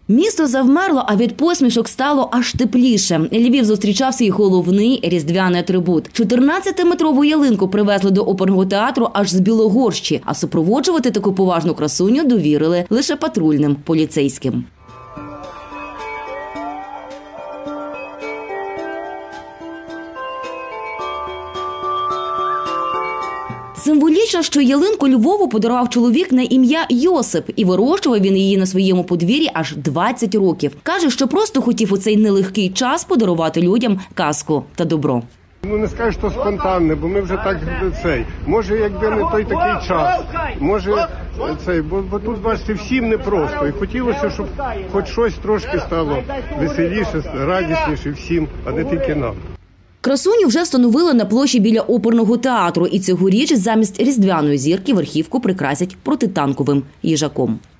Місто завмерло, а від посмішок стало аж тепліше. Львів зустрічав свій головний різдвяний атрибут. 14-метрову ялинку привезли до оперного театру аж з Білогорщі, а супроводжувати таку поважну красуню довірили лише патрульним поліцейським. Символічно, що ялинку Львову подарував чоловік на ім'я Йосип, і вирощував він її на своєму подвір'ї аж 20 років. Каже, що просто хотів у цей нелегкий час подарувати людям казку та добро. Не скажу, що спонтанне, бо ми вже так Може, якби не той такий час. Може, бо тут, бачите, всім непросто. І хотілося, щоб хоч щось трошки стало веселіше, радісніше всім, а не тільки нам. Красуню вже встановили на площі біля оперного театру, і цьогоріч замість різдвяної зірки верхівку прикрасять протитанковим їжаком.